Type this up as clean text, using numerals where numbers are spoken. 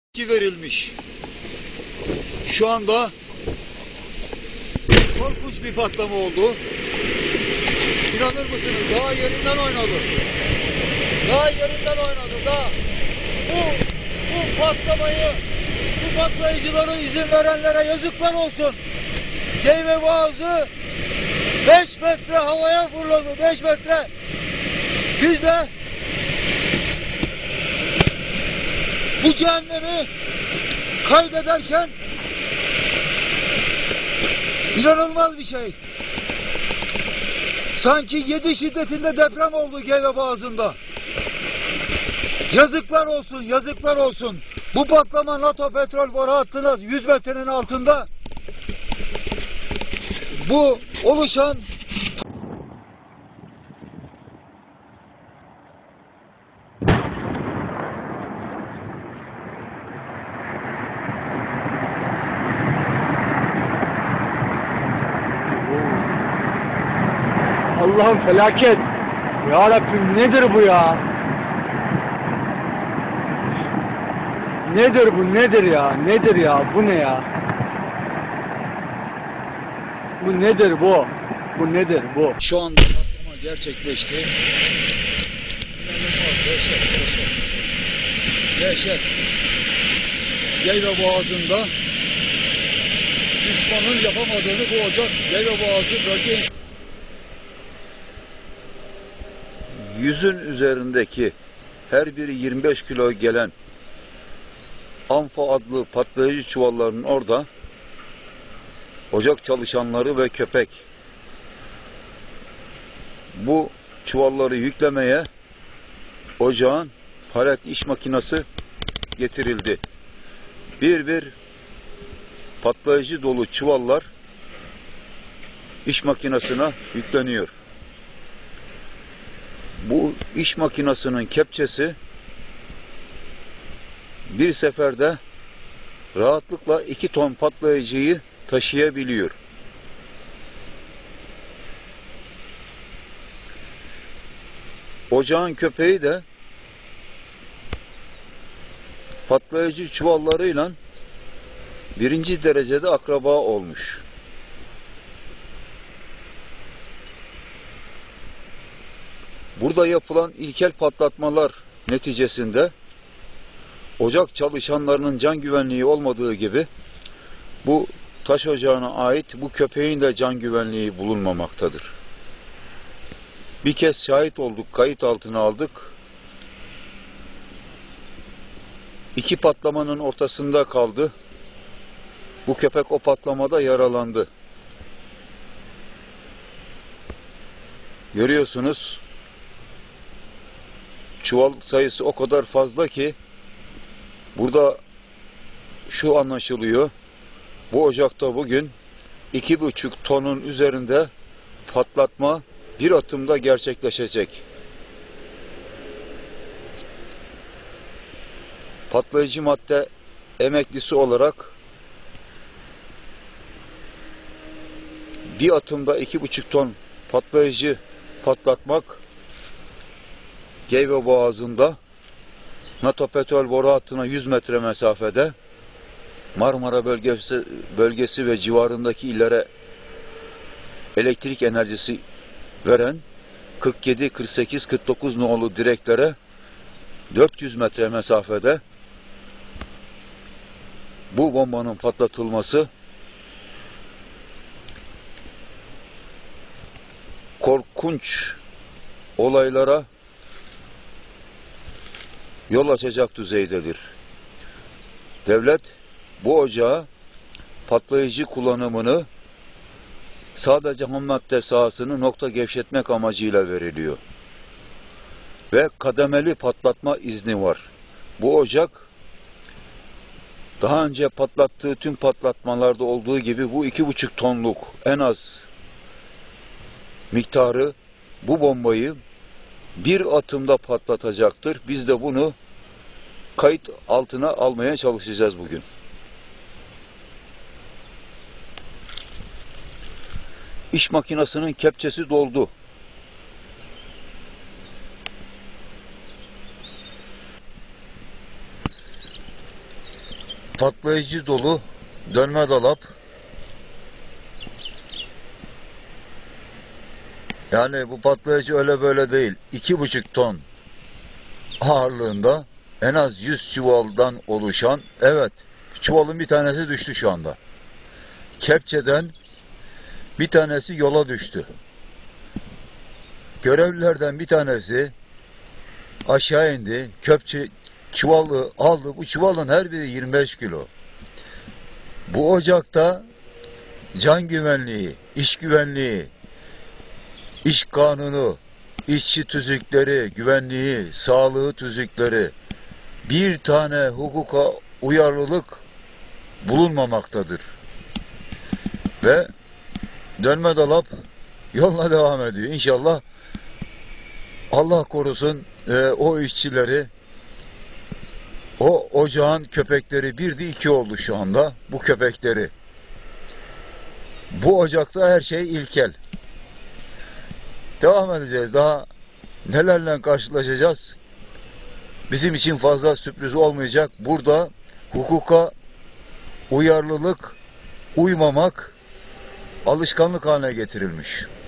verilmiş. Şu anda korkunç bir patlama oldu. İnanır mısınız? Daha yerinden oynadı. Daha yerinden oynadı. Daha bu patlamayı, bu patlayıcılara izin verenlere yazıklar olsun. Geyve Boğazı 5 metre havaya fırladı. 5 metre. Biz de bu cehennemi kaydederken inanılmaz bir şey. Sanki 7 şiddetinde deprem oldu Geyve Boğazı'nda. Yazıklar olsun, yazıklar olsun. Bu patlama NATO petrol boru hattına 100 metrenin altında. Bu oluşan Allah'ım felaket. Ya Rabbim nedir bu ya? Nedir bu? Nedir ya? Nedir ya? Bu ne ya? Bu nedir bu? Bu nedir bu? şu anda patlama gerçekleşti. İnanılmaz, dehşet. Dehşet. Geyve Boğazı'nda düşmanın yapamadığını bu ocak Geyve Boğazı bölge yüzün üzerindeki her biri 25 kilo gelen Amfa adlı patlayıcı çuvalların orada ocak çalışanları ve köpek bu çuvalları yüklemeye ocağın palet iş makinesi getirildi. Bir patlayıcı dolu çuvallar iş makinesine yükleniyor. Bu iş makinesinin kepçesi bir seferde rahatlıkla 2 ton patlayıcıyı taşıyabiliyor. Ocağın köpeği de patlayıcı çuvallarıyla birinci derecede akraba olmuş. Burada yapılan ilkel patlatmalar neticesinde ocak çalışanlarının can güvenliği olmadığı gibi bu taş ocağına ait bu köpeğin de can güvenliği bulunmamaktadır. Bir kez şahit olduk, kayıt altına aldık. 2 patlamanın ortasında kaldı. Bu köpek o patlamada yaralandı. Görüyorsunuz. Çuval sayısı o kadar fazla ki burada şu anlaşılıyor. Bu ocakta bugün 2,5 tonun üzerinde patlatma bir atımda gerçekleşecek. Patlayıcı madde emeklisi olarak bir atımda 2,5 ton patlayıcı patlatmak Geyve Boğazı'nda NATO petrol boru hattına 100 metre mesafede Marmara bölgesi ve civarındaki illere elektrik enerjisi veren 47, 48, 49 nolu direklere 400 metre mesafede bu bombanın patlatılması korkunç olaylara yol açacak düzeydedir. Devlet bu ocağa patlayıcı kullanımını sadece ham madde sahasını nokta gevşetmek amacıyla veriliyor. Ve kademeli patlatma izni var. Bu ocak daha önce patlattığı tüm patlatmalarda olduğu gibi bu 2,5 tonluk en az miktarı bu bombayı bir atımda patlatacaktır. Biz de bunu kayıt altına almaya çalışacağız bugün. İş makinesinin kepçesi doldu. patlayıcı dolu dönme dolap. Yani bu patlayıcı öyle böyle değil. 2,5 ton ağırlığında en az 100 çuvaldan oluşan, evet, çuvalın bir tanesi düştü şu anda. Kepçeden bir tanesi yola düştü. Görevlilerden bir tanesi aşağı indi. Çuvalı aldı. Bu çuvalın her biri 25 kilo. Bu ocakta can güvenliği, iş güvenliği, iş kanunu, işçi tüzükleri, güvenliği, sağlığı tüzükleri, bir tane hukuka uyarlılık bulunmamaktadır. Ve dönme dolap yoluna devam ediyor. İnşallah Allah korusun o işçileri, o ocağın köpekleri, bir de 2 oldu şu anda bu köpekleri. Bu ocakta her şey ilkel. Devam edeceğiz. Daha nelerle karşılaşacağız? Bizim için fazla sürpriz olmayacak. Burada hukuka uyarlılık, uymamak alışkanlık haline getirilmiş.